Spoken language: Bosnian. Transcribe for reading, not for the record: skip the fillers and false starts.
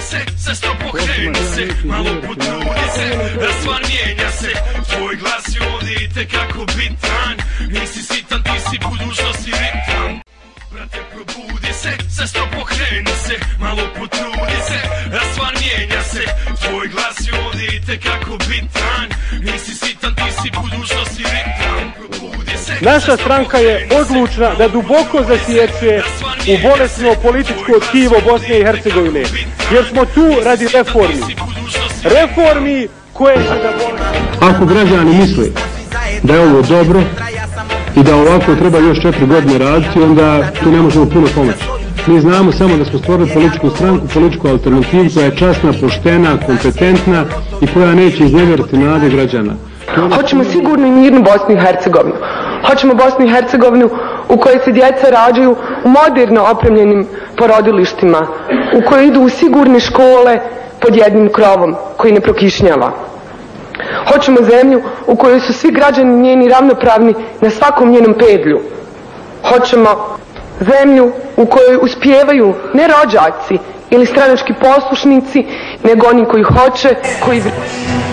se, sestro pokreni se, malo potrudi se, stvar mijenja se. Tvoj glas je ovdje itekako bitan, nisi sitan, ti si budućnosti ritam. Brate probudi se, sestro pokreni se, malo potrudi se, stvar mijenja se. Tvoj glas je ovdje itekako bitan, nisi sitan, ti si budućnosti ritam. Naša stranka je odlučna da duboko zasječe u bolesno političko tkivo Bosne i Hercegovine, jer smo tu radi reformi. Reformi koje će da vole. Ako građani misle da je ovo dobro i da ovako treba još 4 godine raditi, onda tu ne možemo puno pomoći. Mi znamo samo da smo stvorili političku stranku, političku alternativu koja je časna, poštena, kompetentna i koja neće iznevjeriti nade građana. Hoćemo sigurnu i mirnu Bosnu i Hercegovinu. Hoćemo Bosnu i Hercegovinu u kojoj se djeca rađaju u moderno opremljenim porodilištima, u kojoj idu u sigurne škole pod jednim krovom koji ne prokišnjava. Hoćemo zemlju u kojoj su svi građani njeni ravnopravni na svakom njenom pedlju. Hoćemo zemlju u kojoj uspijevaju ne rođaci ili stranački poslušnici, nego oni koji hoće, koji